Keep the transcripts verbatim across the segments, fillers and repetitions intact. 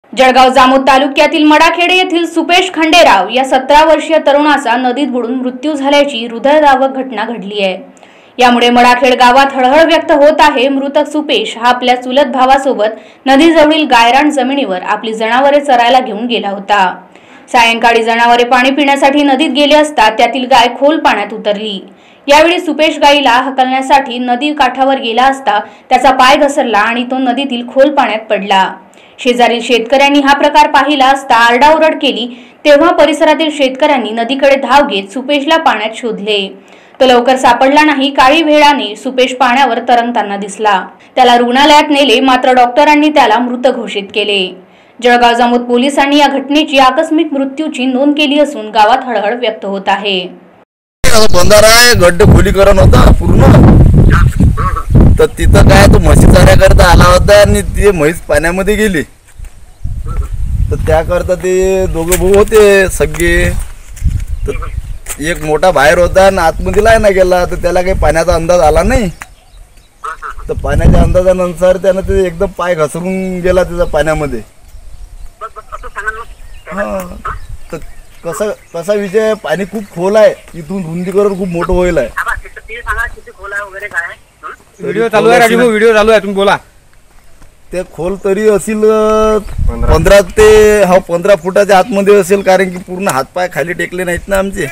जळगाव जामोद तालुक्यातील मडाखेडे येथील सुपेश खंडेराव या सतरा वर्षीय तरुणाचा नदीत बुडून मृत्यू झाल्याची हृदयद्रावक घटना घडली आहे। यामुळे मडाखेड गावात हळहळ व्यक्त होत आहे। मृतक सुपेश हा आपल्या चुलत भावासोबत नदीजवळील गायरान जमिनीवर आपली जनावरे चरायला घेऊन गेला होता। सायंकाळी जनावरे पाणी पिण्यासाठी नदीत गेले असता त्यातील गाय खोल पाण्यात उतरली। यावेळी सुपेश गायीला हकलण्यासाठी नदी काठावर गेला असता त्याचा पाय घसरला आणि तो नदीतील खोल पाण्यात पडला। शेजारील शेतकऱ्यांनी हा प्रकार पाहिला असता आरडाओरड केली, तेव्हा परिसरातील शेतकऱ्यांनी नदीकडे धाव घेत सुपेशला पाण्यात शोधले। तो लवकर सापडला नाही। काही वेळाने सुपेश पाण्यावर तरंगताना दिसला। त्याला रुग्णालयात नेले, मात्र डॉक्टरांनी त्याला मृत घोषित केले। जळगाव जामोद पोलिसांनी या घटनेची आकस्मिक मृत्यूची नोंद केली असून गावात हळहळ व्यक्त होत आहे। बंधारा आहे, गड्डे खोलीकरण होता पूर्ण, तर तिथं काय तो म्हशी चाऱ्याकरता आला होता आणि ते म्हैस पाण्यामध्ये गेली, तर त्याकरता ते दोघं भाऊ होते सगळे। तर एक मोठा बाहेर होता आणि आतमध्ये लायना गेला, तर त्याला काही पाण्याचा अंदाज आला नाही। तर पाण्याच्या अंदाजानुसार त्यानं ते एकदम पाय घसरून गेला त्याचा पाण्यामध्ये। हा, तर कसा कसा विषय, पाणी खूप खोल आहे, इथून रुंदीकरण खूप मोठं होईल आहे। व्हिडिओ चालू आहे राजू, व्हिडिओ चालू आहे, तुम्ही बोला। ते खोल तरी असेल पंधरा ते हा पंधरा फुटाच्या आतमध्ये असेल, कारण की पूर्ण हातपाय खाली टेकले नाहीत ना आमचे।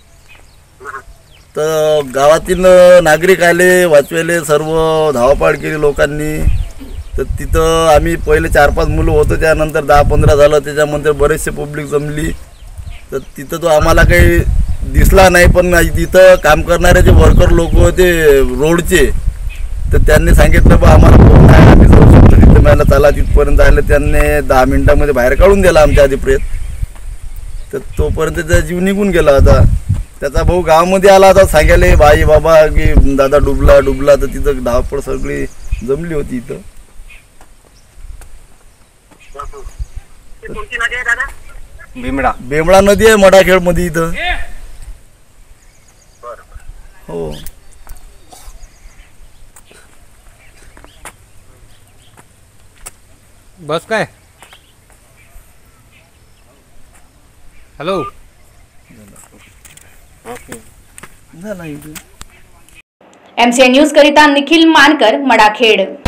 तर गावातील नागरिक आले, वाचवेले, सर्व धावपाळ केली लोकांनी। तर तिथं आम्ही पहिले चार पाच मुलं होतो, त्यानंतर दहा पंधरा झालं, त्याच्यानंतर बरेचसे पब्लिक जमली। तर तिथं तो आम्हाला काही दिसला नाही, पण तिथं काम करणारे जे वर्कर लोक होते रोडचे, तर त्यांनी सांगितलं बा आम्हाला फोन आहे, आम्ही जाऊ शकतो तिथं, मला चला तिथपर्यंत आले। त्यांनी दहा मिनिटामध्ये बाहेर काढून दिला आमच्या आधी प्रेत। तर तोपर्यंत त्याचा जीव निघून गेला होता। त्याचा भाऊ गावामध्ये आला होता सांगायला, बाई बाबा की दादा डुबला डुबला, तर तिथं धावपळ सगळी जमली होती इथं। बेमडा बेमडा नदी आहे मडाखेड मध्ये इथं। हो, बस काय, हॅलो एमसीएन न्यूज करिता निखिल मानकर, मडाखेड।